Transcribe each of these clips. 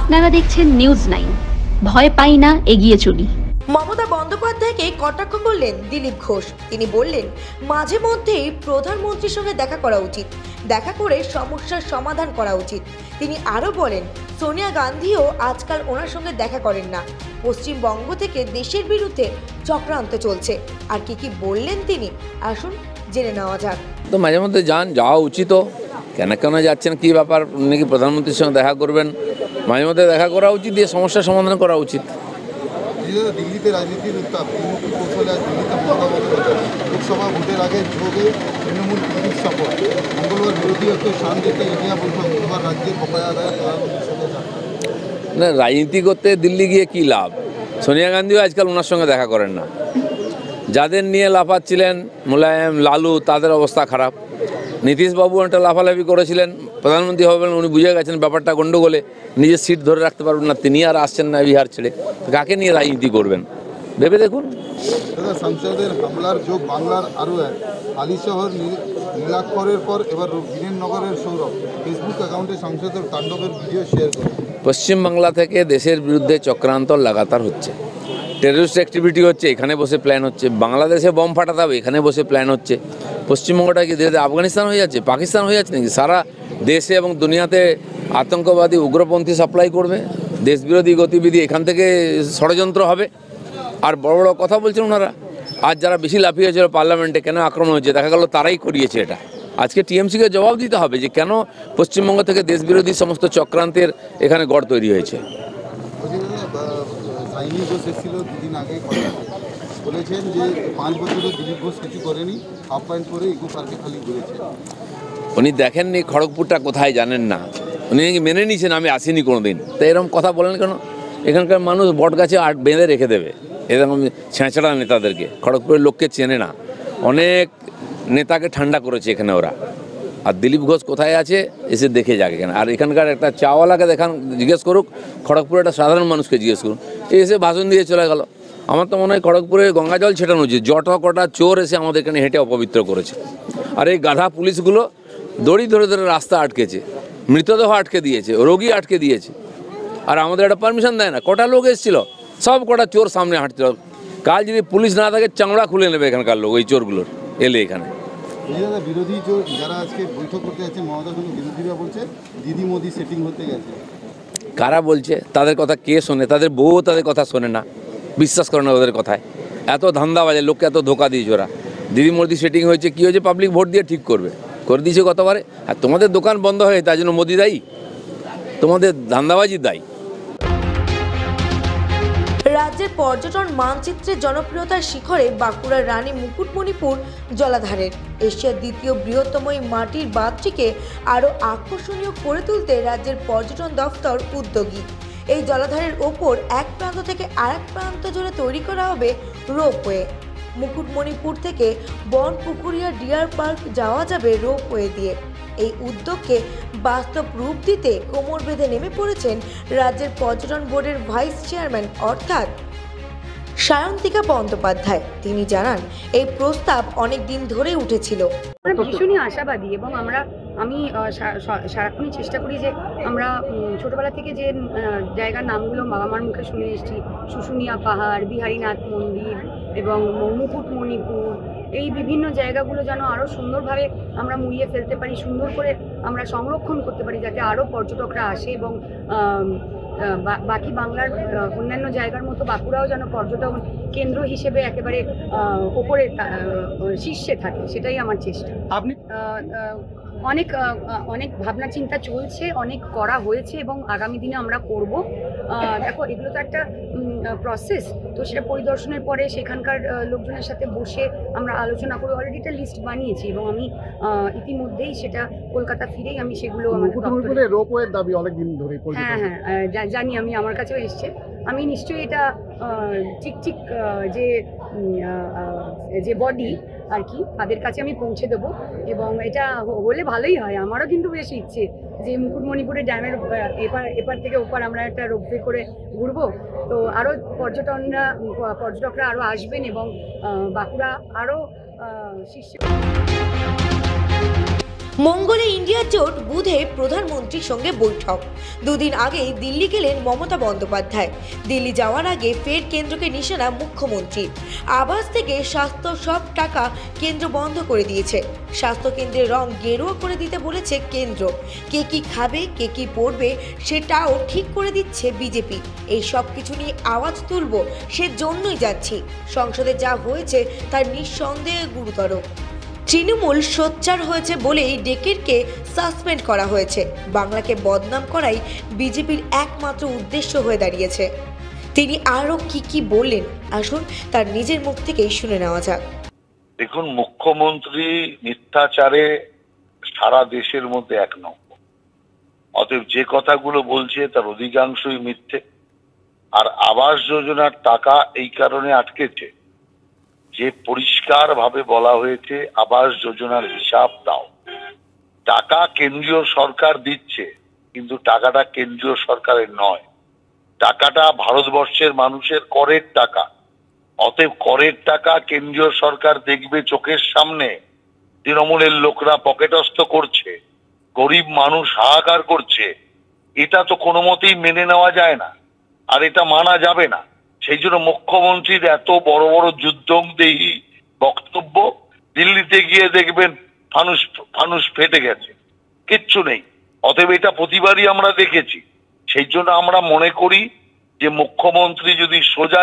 আপনারা দেখছেন নিউজ 9, ভয় পাই না, এগিয়ে চলি। মমতা বন্দ্যোপাধ্যায়কে কটাক্ষ করলেন দিলীপ ঘোষ। তিনি বললেন, মাঝে মধ্যেই প্রধানমন্ত্রীর সঙ্গে দেখা করা উচিত, দেখা করে সমস্যার সমাধান করা উচিত। তিনি আরও বলেন, সোনিয়া গান্ধীও আজকাল ওনার সঙ্গে দেখা করেন না। পশ্চিমবঙ্গ থেকে দেশের বিরুদ্ধে চক্রান্ত চলছে। আর কি বললেন তিনি, আসুন জেনে নেওয়া যাক। তো মাঝে মধ্যে যাওয়া উচিত। কেন যাচ্ছেন, কি ব্যাপার, নাকি প্রধানমন্ত্রীর সঙ্গে দেখা করবেন? মাঝে মধ্যে দেখা করা উচিত, দিয়ে সমস্যার সমাধান করা উচিত। দিল্লিতে রাজনীতির উত্তাপ, তৃণমূল কৌশলে আজ দিল্লিতে মমতা বন্দ্যোপাধ্যায় লোকসভা ভোটের আগে যোগে তৃণমূল দিল্লির সফর। মঙ্গলবার বিরোধী ঐক্য শান্তিতে ইন্ডিয়া বৈঠক, বুধবার রাজ্যের বকেয়া আদায় প্রধানমন্ত্রীর সঙ্গে না, রাজনীতি করতে দিল্লি গিয়ে কী লাভ? সোনিয়া গান্ধীও আজকাল ওনার সঙ্গে দেখা করেন না। যাদের নিয়ে লাফাচ্ছিলেন মুলায়ম, লালু, তাদের অবস্থা খারাপ। নীতিশবাবু একটা লাফালাফি করেছিলেন, প্রধানমন্ত্রী হবেন, উনি বুঝে গেছেন ব্যাপারটা গণ্ডগোলে, নিজের সিট ধরে রাখতে পারবেন না, তিনি আর আসছেন না বিহার ছেড়ে। কাকে নিয়ে রাজনীতি করবেন ভেবে দেখুন। সংসদের হামলার যোগ বাংলার আরও এক হালিশহর নীলাক্ষরের পর এবার বীরেননগরের সৌরভ ফেসবুক অ্যাকাউন্টে সংসদের তাণ্ডবের ভিডিও শেয়ার করে। পশ্চিমবাংলা থেকে দেশের বিরুদ্ধে চক্রান্ত লাগাতার হচ্ছে, টেররিস্ট অ্যাক্টিভিটি হচ্ছে, এখানে বসে প্ল্যান হচ্ছে। বাংলাদেশে বম ফাটাতে হবে, এখানে বসে প্ল্যান হচ্ছে। পশ্চিমবঙ্গটা কি ধীরে ধীরে আফগানিস্তান হয়ে যাচ্ছে, পাকিস্তান হয়ে যাচ্ছে নাকি? সারা দেশে এবং দুনিয়াতে আতঙ্কবাদী, উগ্রপন্থী সাপ্লাই করবে, দেশবিরোধী গতিবিধি এখান থেকে ষড়যন্ত্র হবে। আর বড় বড় কথা বলছেন ওনারা। আজ যারা বেশি লাফিয়েছিল পার্লামেন্টে, কেন আক্রমণ হচ্ছে, দেখা গেল তারাই করিয়েছে এটা। আজকে টিএমসিকে জবাব দিতে হবে যে কেন পশ্চিমবঙ্গ থেকে দেশবিরোধী সমস্ত চক্রান্তের এখানে গড় তৈরি হয়েছে। সাইনি ঘোষ এসেছিল দুদিন আগে, বলেছেন যে 5 বছরে দিলীপ ঘোষ কিছু করেনি, আপ্যায়ন করে ইকো পার্কে খালি ঘুরেছে। উনি দেখেননি খড়গপুরটা কোথায় জানেন না, উনি মেনে নিয়েছেন আমি আসিনি কোনো দিন। তো এরকম কথা বলেন কেন? এখানকার মানুষ বট গাছে বেঁধে রেখে দেবে এরকম ছেঁচড়া নেতাদেরকে। খড়গপুরের লোককে চেনে না, অনেক নেতাকে ঠান্ডা করেছে এখানে ওরা। আর দিলীপ ঘোষ কোথায় আছে এসে দেখে যাক এখানে। আর এখানকার একটা চাওয়ালাকে জিজ্ঞেস করুক, খড়গপুরের একটা সাধারণ মানুষকে জিজ্ঞেস করুন, এসে ভাষণ দিয়ে চলে গেল। আমার তো মনে হয় খড়গপুরে গঙ্গা জল ছেটানো উচিত। কটা চোর এসে আমাদের এখানে হেঁটে অপবিত্র করেছে। আর এই গাধা পুলিশগুলো দড়ি ধরে ধরে রাস্তা আটকেছে, মৃতদেহ আটকে দিয়েছে, রোগী আটকে দিয়েছে। আর আমাদের একটা পারমিশন দেয় না। কটা লোক এসেছিল, সব কটা চোর সামনে হাঁটছিল। কাল যদি পুলিশ না থাকে চামড়া খুলে নেবে এখানকার লোক, ওই চোরগুলোর এলে এখানে। বিরোধী যারা আজকে বৈঠক করতে যাচ্ছে মমতার সঙ্গে, বিরোধীরা বলছে দিদি মোদি সেটিং হতে গেছে। কারা বলছে? তাদের কথা কে শোনে? তাদের বউ তাদের কথা শোনে না, বিশ্বাস করে না ওদের কথায়। এত ধান্দাবাজে, লোককে এত ধোকা দিয়েছে ওরা। দিদি মোদি সেটিং হয়েছে, কী হয়েছে? পাবলিক ভোট দিয়ে ঠিক করে দিয়েছে গতবারে। আর তোমাদের দোকান বন্ধ হয়ে তার জন্য মোদি দায়ী? তোমাদের ধান্দাবাজি দায়ী। রাজ্যের পর্যটন মানচিত্রের জনপ্রিয়তার শিখরে বাঁকুড়ার রানী মুকুটমণিপুর জলাধারের এশিয়ার দ্বিতীয় বৃহত্তম এই মাটির বাঁধটিকে আরও আকর্ষণীয় করে তুলতে রাজ্যের পর্যটন দফতর উদ্যোগী। এই জলাধারের ওপর এক প্রান্ত থেকে আরেক প্রান্ত জুড়ে তৈরি করা হবে রোপওয়ে। মুকুটমণিপুর থেকে বনপুকুরিয়া ডিয়ার পার্ক যাওয়া যাবে রোপওয়ে দিয়ে। এই উদ্যোগকে বাস্তব রূপ দিতে কোমর বেঁধে নেমে পড়েছেন রাজ্যের পর্যটন বোর্ডের ভাইস চেয়ারম্যান অর্থাৎ সায়ন্তিকা বন্দ্যোপাধ্যায়। তিনি জানান, এই প্রস্তাব অনেক দিন ধরে উঠেছিল। ভীষণই আশাবাদী এবং আমি সারাক্ষণই চেষ্টা করি যে আমরা ছোটবেলা থেকে যে জায়গার নামগুলো বাবা মার মুখে শুনে এসেছি, শুশুনিয়া পাহাড়, বিহারীনাথ মন্দির এবং মুকুটমণিপুর, এই বিভিন্ন জায়গাগুলো যেন আরও সুন্দরভাবে আমরা মুড়িয়ে ফেলতে পারি, সুন্দর করে আমরা সংরক্ষণ করতে পারি, যাতে আরও পর্যটকরা আসে এবং বাকি বাংলার অন্যান্য জায়গার মতো বাঁকুড়াও যেন পর্যটন কেন্দ্র হিসেবে একেবারে ওপরে শীর্ষে থাকে, সেটাই আমার চেষ্টা। আপনি অনেক ভাবনা চিন্তা চলছে, অনেক করা হয়েছে এবং আগামী দিনে আমরা করব। দেখো, এগুলো তো একটা প্রসেস, তো সেটা পরিদর্শনের পরে সেখানকার লোকজনের সাথে বসে আমরা আলোচনা করে অলরেডি একটা লিস্ট বানিয়েছি এবং আমি ইতিমধ্যেই সেটা কলকাতা ফিরেই আমি সেগুলো আমাদের রোপওয়ের দাবি অনেকদিন ধরে। হ্যাঁ, জানি, আমার কাছেও এসছে। আমি নিশ্চয়ই এটা ঠিক যে বডি আর কি, তাদের কাছে আমি পৌঁছে দেবো এবং এটা হলে ভালোই হয়। আমারও কিন্তু বেশ ইচ্ছে যে মুকুটমণিপুরের ড্যামের এপার থেকে ওপার আমরা একটা রোপওয়ে করে ঘুরবো। তো আরও পর্যটকরা আরও আসবেন এবং বাঁকুড়া আরও শীর্ষে। মঙ্গলে ইন্ডিয়া জোট, বুধে প্রধানমন্ত্রীর সঙ্গে বৈঠক। দুদিন আগেই দিল্লি গেলেন মমতা বন্দ্যোপাধ্যায়। দিল্লি যাওয়ার আগে ফের কেন্দ্রকে নিশানা মুখ্যমন্ত্রী। আবাস থেকে স্বাস্থ্য সব টাকা কেন্দ্র বন্ধ করে দিয়েছে। স্বাস্থ্য কেন্দ্রের রং গেরুয়া করে দিতে বলেছে কেন্দ্র। কে কি খাবে, কে কি পড়বে সেটাও ঠিক করে দিচ্ছে বিজেপি। এই সব কিছু নিয়ে আওয়াজ তুলব, সেজন্যই যাচ্ছি। সংসদে যা হয়েছে তার নিঃসন্দেহে গুরুতর। তৃণমূল সোচ্চার হয়েছে বলেই ডেকেরকে সাসপেন্ড করা হয়েছে। বাংলাকে বদনাম করাই বিজেপির একমাত্র উদ্দেশ্য হয়ে দাঁড়িয়েছে। তিনি আরও কি বললেন, আসুন তার নিজের মুখ থেকেই শুনে নেওয়া যাক। দেখুন, মুখ্যমন্ত্রী মিথ্যাচারে সারা দেশের মধ্যে এক নম্বর। অতএব যে কথাগুলো বলছে তার অধিকাংশই মিথ্যে। আর আবাস যোজনার টাকা এই কারণে আটকেছে যে পরিষ্কার ভাবে বলা হয়েছে আবাস যোজনার হিসাব দাও। টাকা কেন্দ্রীয় সরকার দিচ্ছে, কিন্তু টাকাটা কেন্দ্রীয় সরকারের নয়, টাকাটা ভারতবর্ষের মানুষের করের টাকা। অতএব করের টাকা কেন্দ্রীয় সরকার দেখবে চোখের সামনে তৃণমূলের লোকরা পকেটস্থ করছে, গরিব মানুষ হাহাকার করছে। এটা তো কোনো মতেই মেনে নেওয়া যায় না, আর এটা মানা যাবে না। সেই জন্য মুখ্যমন্ত্রীর এত বড় বড় যুদ্ধংদেহী বক্তব্য। দিল্লিতে গিয়ে দেখবেন ফানুস ফেটে গেছে, কিচ্ছু নেই। অতএব এটা প্রতিবারই আমরা দেখেছি। সেই জন্য আমরা মনে করি যে মুখ্যমন্ত্রী যদি সোজা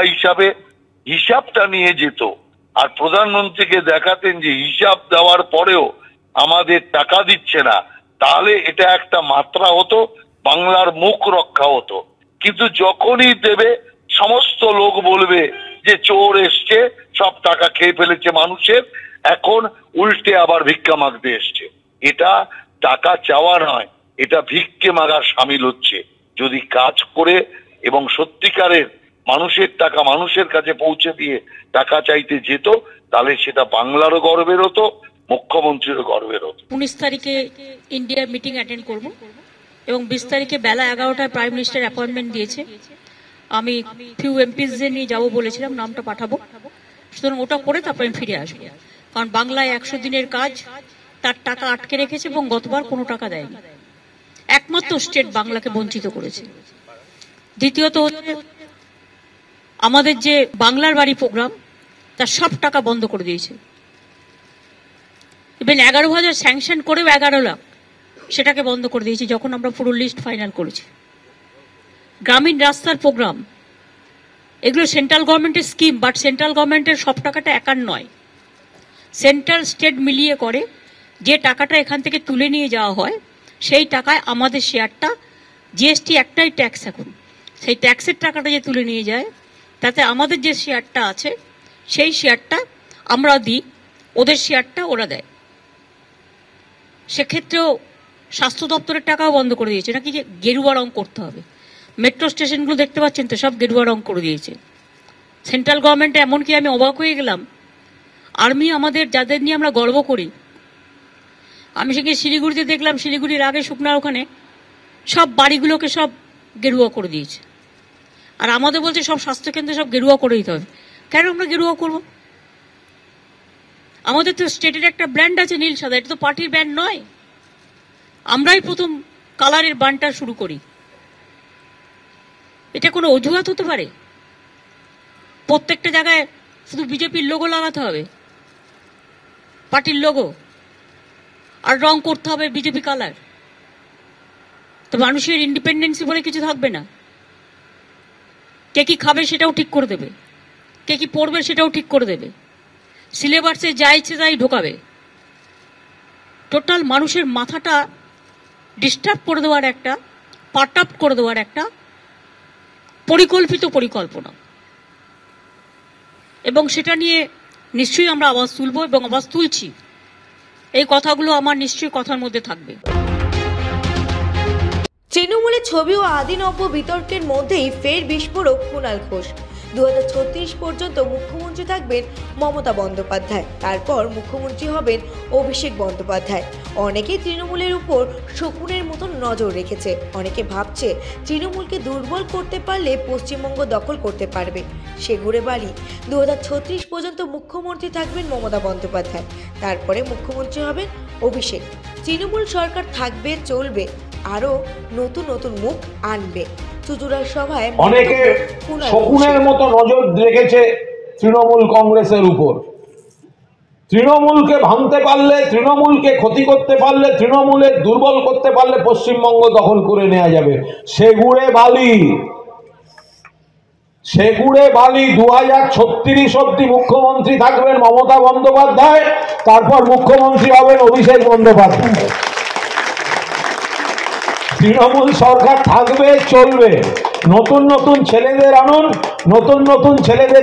হিসাবটা নিয়ে যেত আর প্রধানমন্ত্রীকে দেখাতেন যে হিসাব দেওয়ার পরেও আমাদের টাকা দিচ্ছে না, তাহলে এটা একটা মাত্রা হতো, বাংলার মুখ রক্ষা হতো। কিন্তু যখনই দেবে সমস্ত লোক বলবে যে চোর এসছে, সব টাকা খেয়ে ফেলেছে মানুষের, এখন উল্টে আবার ভিক্ষা মাগতে এসছে। এটা টাকা চাওয়া নয়, এটা ভিক্ষে মাগার সামিল হচ্ছে। যদি কাজ করে এবং সত্যিকারের মানুষের টাকা মানুষের কাছে পৌঁছে দিয়ে টাকা চাইতে যেত, তাহলে সেটা বাংলারও গর্বের হতো, মুখ্যমন্ত্রীরও গর্বের হতো। 19 তারিখে ইন্ডিয়া মিটিং অ্যাটেন্ড করব এবং 20 তারিখে বেলা 11টায় প্রাইম মিনিস্টার অ্যাপয়েন্টমেন্ট দিয়েছে। আমি ফিউ এমপিসদের নিয়ে যাবো বলেছিলাম, নামটা পাঠাবো। সুতরাং ওটা করে তারপর আমি ফিরে আসবো। কারণ বাংলায় 100 দিনের কাজ, তার টাকা আটকে রেখেছে এবং গতবার কোনো টাকা দেয়নি। একমাত্র স্টেট বাংলাকে বঞ্চিত করেছে। দ্বিতীয়ত হচ্ছে আমাদের যে বাংলার বাড়ি প্রোগ্রাম, তার সব টাকা বন্ধ করে দিয়েছে। ইভেন 11,000 স্যাংশন করেও 11 লাখ সেটাকে বন্ধ করে দিয়েছি যখন আমরা পুরো লিস্ট ফাইনাল করেছি। গ্রামীণ রাস্তার প্রোগ্রাম, এগুলো সেন্ট্রাল গভর্নমেন্টের স্কিম, বাট সেন্ট্রাল গভর্নমেন্টের সব টাকাটা একার নয়, সেন্ট্রাল স্টেট মিলিয়ে করে। যে টাকাটা এখান থেকে তুলে নিয়ে যাওয়া হয় সেই টাকায় আমাদের শেয়ারটা, জিএসটি একটাই ট্যাক্স এখন, সেই ট্যাক্সের টাকাটা যে তুলে নিয়ে যায় তাতে আমাদের যে শেয়ারটা আছে সেই শেয়ারটা আমরা দিই, ওদের শেয়ারটা ওরা দেয়। সেক্ষেত্রেও স্বাস্থ্য দপ্তরের টাকাও বন্ধ করে দিয়েছে, নাকি যে গেরুয়া রং করতে হবে। মেট্রো স্টেশনগুলো দেখতে পাচ্ছেন তো, সব গেরুয়া রং করে দিয়েছে সেন্ট্রাল গভর্নমেন্টে। এমনকি আমি অবাক হয়ে গেলাম, আর্মি আমাদের যাদের নিয়ে আমরা গর্ব করি, আমি সেখানে শিলিগুড়িতে দেখলাম, শিলিগুড়ির আগে শুকনার ওখানে সব বাড়িগুলোকে সব গেরুয়া করে দিয়েছে। আর আমাদের বলছে সব স্বাস্থ্যকেন্দ্রে সব গেরুয়া করে দিতে হবে। কেন আমরা গেরুয়া করব? আমাদের তো স্টেটের একটা ব্র্যান্ড আছে নীল সাদা, এটা তো পার্টির ব্র্যান্ড নয়। আমরাই প্রথম কালারের বানটা শুরু করি। এটা কোনো অজুহাত হতে পারে? প্রত্যেকটা জায়গায় শুধু বিজেপির লোগো লাগাতে হবে, পার্টির লোগো, আর রং করতে হবে বিজেপি কালার? তো মানুষের ইন্ডিপেন্ডেন্সি বলে কিছু থাকবে না। কে কি খাবে সেটাও ঠিক করে দেবে, কে কি পড়বে সেটাও ঠিক করে দেবে, সিলেবাসে যা ইচ্ছে তাই ঢোকাবে। টোটাল মানুষের মাথাটা ডিস্টার্ব করে দেওয়ার একটা, পার্ট আপ করে দেওয়ার একটা পরিকল্পনা, এবং সেটা নিয়ে নিশ্চয়ই আমরা আওয়াজ তুলব এবং আওয়াজ তুলছি। এই কথাগুলো আমার নিশ্চয়ই কথার মধ্যে থাকবে। তৃণমূলের ছবি ও আদিনব্য বিতর্কের মধ্যেই ফের বিস্ফোরক কুণাল ঘোষ। 2036 পর্যন্ত মুখ্যমন্ত্রী থাকবেন মমতা বন্দ্যোপাধ্যায়, তারপর মুখ্যমন্ত্রী হবেন অভিষেক বন্দ্যোপাধ্যায়। অনেকেই তৃণমূলের উপর শকুনের মতন নজর রেখেছে। অনেকে ভাবছে তৃণমূলকে দুর্বল করতে পারলে পশ্চিমবঙ্গ দখল করতে পারবে। সেগুড়ে বালি 2036 পর্যন্ত মুখ্যমন্ত্রী থাকবেন মমতা বন্দ্যোপাধ্যায়, তারপরে মুখ্যমন্ত্রী হবেন অভিষেক। তৃণমূল সরকার থাকবে, চলবে, আরও নতুন নতুন মুখ আনবে। চুচুড়ার সভায় অনেকে শকুনের মতো নজর রেখেছে তৃণমূল কংগ্রেসের উপর। তৃণমূলকে ভাঙতে পারলে, তৃণমূলকে ক্ষতি করতে পারলে, তৃণমূলের দুর্বল করতে পারলে পশ্চিমবঙ্গ দখল করে নেওয়া যাবে। সেগুড়ে বালি 2036 অব্দি মুখ্যমন্ত্রী থাকবেন মমতা বন্দ্যোপাধ্যায়, তারপর মুখ্যমন্ত্রী হবেন অভিষেক বন্দ্যোপাধ্যায়। তৃণমূল সরকার থাকবে, চলবে, নতুন নতুন ছেলেদের আনুন, নতুন নতুন ছেলেদের।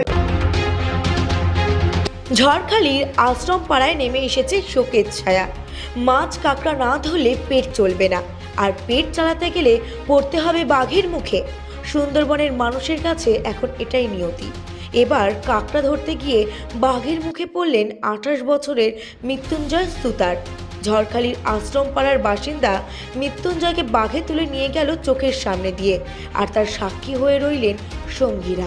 ঝড়খালির আশ্রম পাড়ায় নেমে এসেছে শোকের ছায়া। মাছ কাঁকড়া না ধরলে পেট চলবে না, আর পেট চালাতে গেলে পড়তে হবে বাঘের মুখে। সুন্দরবনের মানুষের কাছে এখন এটাই নিয়তি। এবার কাঁকড়া ধরতে গিয়ে বাঘের মুখে পড়লেন 28 বছরের মৃত্যুঞ্জয় সুতার। ঝড়খালির আশ্রম পাড়ার বাসিন্দা মৃত্যুঞ্জয়কে বাঘে তুলে নিয়ে গেল চোখের সামনে দিয়ে, আর তার সাক্ষী হয়ে রইলেন সঙ্গীরা।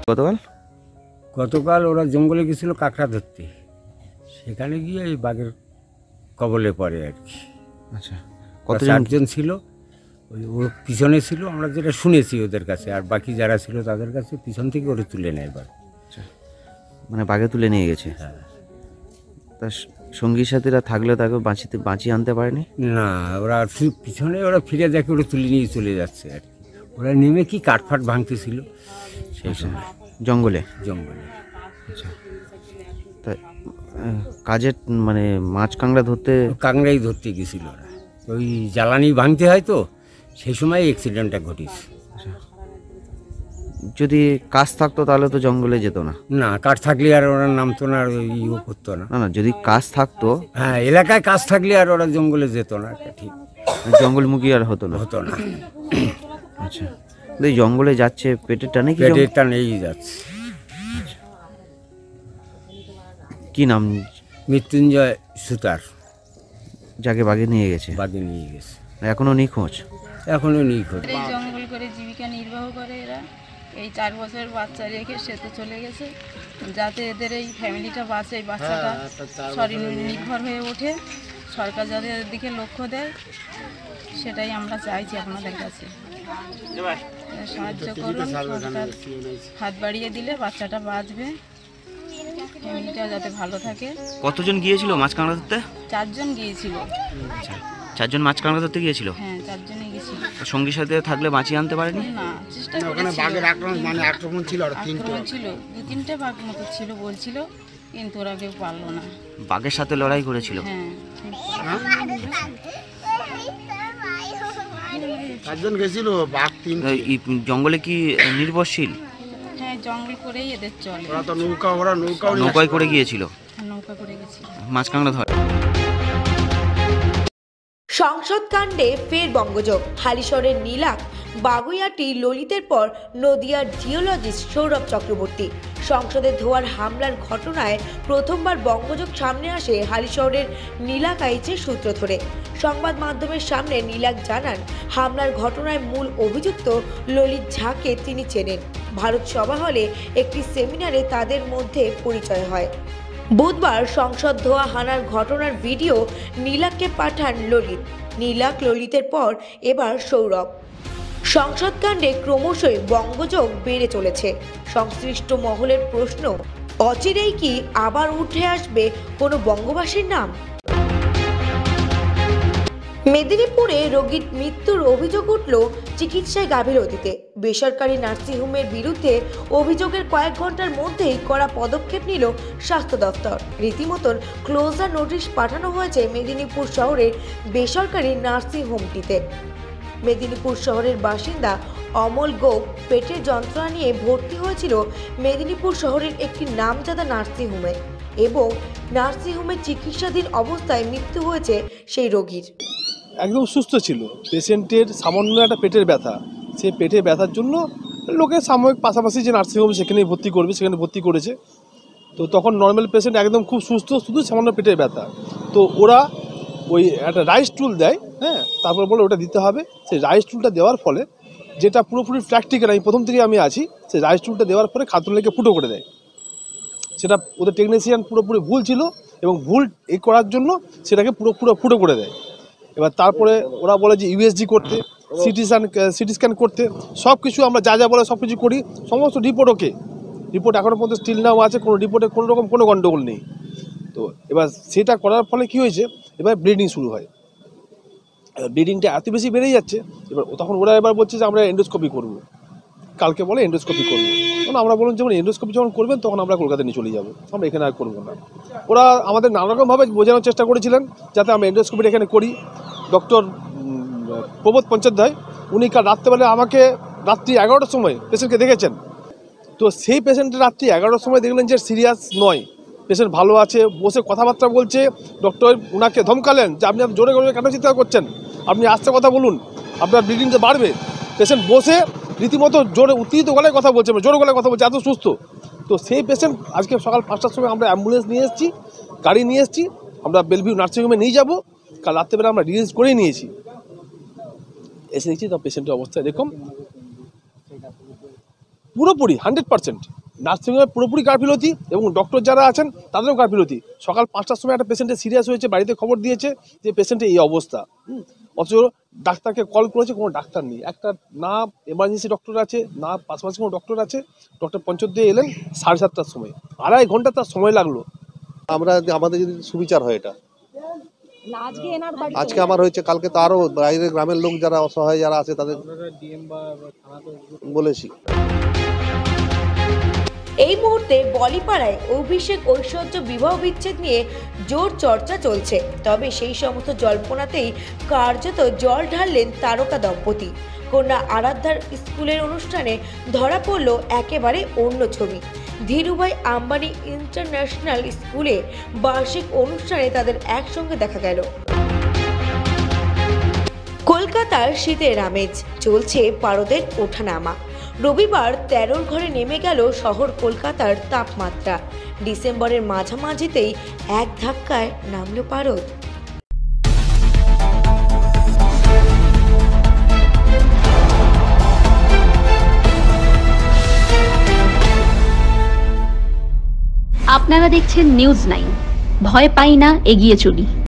গতকাল ওরা জঙ্গলে গেছিল কাঁকড়া ধরতে, সেখানে গিয়ে এই বাঘের কবলে পড়ে আর কি। আচ্ছা, কতজন ছিল? ওর পিছনে ছিল, আমরা যেটা শুনেছি ওদের কাছে, আর বাকি যারা ছিল তাদের কাছে পিছন থেকে ওরা তুলে নেয় বাঘ। মানে বাঘে তুলে নিয়ে গেছে। হ্যাঁ। তার সঙ্গী সাথীরা থাকলে তাকে বাঁচিয়ে আনতে পারেনি? না, ওরা পিছনে ওরা ফিরে দেখে ওরা তুলে নিয়ে চলে যাচ্ছে আর কি। ওরা নেমে কি কাঠফাট ভাঙতেছিল সেই সময় জঙ্গলে। আচ্ছা, তা কাজের মানে মাছ কাঁকড়া ধরতে, কাঁকড়াই ধরতে গেছিল ওরা। ওই জ্বালানি ভাঙতে হয় তো, সেই সময় অ্যাক্সিডেন্টটা ঘটেছে। যদি কাজ থাকতো তাহলে তো জঙ্গলে যেত না। না, কাঠ থাকলে আর ওরা নামতো না, আর ইও করতো না। না, যদি কাজ থাকতো, হ্যাঁ, এলাকায় কাজ থাকলে আর ওরা জঙ্গলে যেত না, ঠিক জঙ্গলমুখী আর হতো না। আচ্ছা, এই জঙ্গলে যাচ্ছে পেটের টানে, কি পেটের টানেই যাচ্ছে। কি নাম? মৃত্যুঞ্জয় সুতার, যাকে বাঘে নিয়ে গেছে। বাঘে নিয়ে গেছে, এখনো নিখোঁজ। এখনো নিখোঁজ। এই জঙ্গল করে জীবিকা নির্বাহ করে এরা। এই 4 বছরের বাচ্চা রেখে সে তো চলে গেছে, যাতে এদের এই ফ্যামিলিটা বাঁচে, এই বাচ্চাটা স্বনির্ভর হয়ে ওঠে। সরকার যাতে এদের দিকে লক্ষ্য দেয়, সেটাই আমরা চাইছি আপনাদের কাছে। সাহায্য করুন, সরকার হাত বাড়িয়ে দিলে বাচ্চাটা বাঁচবে, ফ্যামিলিটা যাতে ভালো থাকে। কতজন গিয়েছিল মাছ কাঁকড়া ধরতে? 4 জন গিয়েছিল। 4 জন মাছ কাঁকড়া ধরতে গিয়েছিল? হ্যাঁ, 4 জনই গেছিল। সঙ্গীর সাথে থাকলে বাঁচিয়ে আনতে পারেনি? না, চেষ্টা করেছিল। বাঘের আক্রমণ ছিল, 2-3টে বাঘ মতো ছিল বলছিল, কিন্তু ওরা কেউ পারলো না। বাঘের সাথে লড়াই করেছিল? হ্যাঁ। 4 জন গেছিল, বাঘ 3। জঙ্গলে কি নির্ভরশীল? হ্যাঁ, জঙ্গল করেই এদের চলে। ওরা তো নৌকায় করে গিয়েছিল? নৌকা করে গেছিল মাছ কাঁকড়া ধরে। সংসদ কাণ্ডে ফের বঙ্গযোগ। হালিশহরের নীলাক বাগুইয়াটি ললিতের পর নদিয়ার জিওলজিস্ট সৌরভ চক্রবর্তী। সংসদে ধোয়ার হামলার ঘটনায় প্রথমবার বঙ্গযোগ সামনে আসে হালিশহরের নীলাক আইচের সূত্র ধরে। সংবাদ মাধ্যমের সামনে নীলাক জানান, হামলার ঘটনায় মূল অভিযুক্ত ললিত ঝাকে তিনি চেনেন। ভারত সভা হলে একটি সেমিনারে তাদের মধ্যে পরিচয় হয়। বুধবার সংসদ ধোয়া হানার ঘটনার ভিডিও নীলাককে পাঠান ললিত। নীলাক ললিতের পর এবার সৌরভ। সংসদ কাণ্ডে ক্রমশই বঙ্গযোগ বেড়ে চলেছে। সংশ্লিষ্ট মহলের প্রশ্ন, অচিরেই কি আবার উঠে আসবে কোনো বঙ্গবাসীর নাম? মেদিনীপুরে রোগীর মৃত্যুর অভিযোগ উঠল চিকিৎসায় গাফিলতিতে। বেসরকারি নার্সিংহোমের বিরুদ্ধে অভিযোগের কয়েক ঘন্টার মধ্যেই কড়া পদক্ষেপ নিল স্বাস্থ্য দপ্তর। রীতিমতন ক্লোজার নোটিশ পাঠানো হয়েছে মেদিনীপুর শহরের বেসরকারি নার্সিংহোমটিতে। মেদিনীপুর শহরের বাসিন্দা অমল গোপ পেটের যন্ত্রণা নিয়ে ভর্তি হয়েছিল মেদিনীপুর শহরের একটি নামজাদা নার্সিংহোমে, এবং নার্সিংহোমে চিকিৎসাধীন অবস্থায় মৃত্যু হয়েছে সেই রোগীর। একদম সুস্থ ছিল, পেশেন্টের সামান্য একটা পেটের ব্যথা, সেই পেটের ব্যথার জন্য লোকে সাময়িক পাশাপাশি যে নার্সিংহোম সেখানেই ভর্তি করবে, সেখানে ভর্তি করেছে। তো তখন নর্মাল পেশেন্ট একদম খুব সুস্থ, শুধু সামান্য পেটের ব্যথা। তো ওরা ওই একটা রাইস টুল দেয়, হ্যাঁ, তারপর বলে ওটা দিতে হবে। সেই রাইস টুলটা দেওয়ার ফলে, যেটা পুরোপুরি প্র্যাকটিক্যাল, আমি প্রথম থেকে আমি আছি, সেই রাইস টুলটা দেওয়ার পরে খাতুনকে ফুটো করে দেয়। সেটা ওদের টেকনিশিয়ান পুরোপুরি ভুল ছিল এবং ভুল এই করার জন্য সেটাকে পুরো ফুটো করে দেয়। এবার তারপরে ওরা বলে যে ইউএসজি করতে, সিটি স্ক্যান করতে, সব কিছু আমরা যা যা বলে সব কিছু করি, সমস্ত রিপোর্ট ওকে। রিপোর্ট এখনও পর্যন্ত স্টিল নাও আছে, কোনো রিপোর্টে কোনো রকম কোনো গণ্ডগোল নেই। তো এবার সেটা করার ফলে কী হয়েছে, এবার ব্লিডিং শুরু হয়। ব্লিডিংটা এত বেশি বেড়ে যাচ্ছে, এবার তখন ওরা এবার বলছে যে আমরা এন্ডোস্কোপি করব। কালকে বলে এন্ডোস্কোপি করবো। তখন আমরা বললাম যখন এন্ডোস্কোপি যখন করবেন তখন আমরা কলকাতা নিয়ে চলে যাবো, আমরা এখানে আর করবো না। ওরা আমাদের নানারকমভাবে বোঝানোর চেষ্টা করেছিলেন যাতে আমরা এন্ডোস্কোপিটা এখানে করি। ডক্টর প্রবোধ পঞ্চোপাধ্যায় উনি কাল রাত্রেবেলা আমাকে রাত্রি 11টার সময় পেশেন্টকে দেখেছেন। তো সেই পেশেন্টের রাত্রি 11টার সময় দেখলেন যে সিরিয়াস নয়, পেশেন্ট ভালো আছে, বসে কথাবার্তা বলছে। ডক্টর ওনাকে ধমকালেন যে আপনি জোরে জোরে কেন চিন্তা করছেন, আপনি আস্তে কথা বলুন, আপনার ব্লিডিংটা বাড়বে। পেশেন্ট বসে রীতিমতো জোরে উত্তেজিত গলায় কথা বলছে, জোরে গলায় কথা বলছে, এত সুস্থ। তো সেই পেশেন্ট আজকে সকাল 5টার সময় আমরা অ্যাম্বুলেন্স নিয়ে এসেছি, গাড়ি নিয়ে এসেছি, আমরা বেলভিউ নার্সিংহোমে নিয়ে যাব। কাল রাত্রেবেলা আমরা রিলিজ করেই নিয়েছি। এসে দেখছি তো পেশেন্টের অবস্থা এরকম, পুরোপুরি 100% নার্সিংহোমে পুরোপুরি গাফিলতি এবং ডক্টর যারা আছেন তাদেরও গাফিলতি। সকাল 5টার সময় একটা পেশেন্টের সিরিয়াস হয়েছে, বাড়িতে খবর দিয়েছে যে পেশেন্টের এই অবস্থা, অথচ ডাক্তারকে কল করেছে, কোনো ডাক্তার নেই। একটা না এমার্জেন্সি ডক্টর আছে, না পাশাপাশি কোনো ডক্টর আছে। ডক্টর পঞ্চোপাধ্যায় এলেন 7:30টার সময়, 2.5 ঘন্টা তার সময় লাগলো। আমাদের যদি সুবিচার হয় এটা, আজকে আমার হয়েছে, কালকে তো আরো বাইরের গ্রামের লোক যারা অসহায় যারা আছে তাদের বলেছি। এই মুহূর্তে বলিপাড়ায় অভিষেক ঐশ্বর্য বিবাহ বিচ্ছেদ নিয়ে জোর চর্চা চলছে। তবে সেই সমস্ত জল্পনাতেই কার্যত জল ঢাললেন তারকা দম্পতি। কন্যা আরাধ্যার স্কুলের অনুষ্ঠানে ধরা পড়ল একেবারে অন্য ছবি। ধীরুভাই আম্বানি ইন্টারন্যাশনাল স্কুলে বার্ষিক অনুষ্ঠানে তাদের একসঙ্গে দেখা গেল। কলকাতার শীতের আমেজ, চলছে পারদের ওঠানামা। রবিবার 13 ঘরে নেমে গেল শহর কলকাতার তাপমাত্রা। ডিসেম্বরের মাঝামাঝিতেই এক ধাক্কায় নামল পারদ। আপনারা দেখছেন নিউজ 9, ভয় পাই না, এগিয়ে চলি।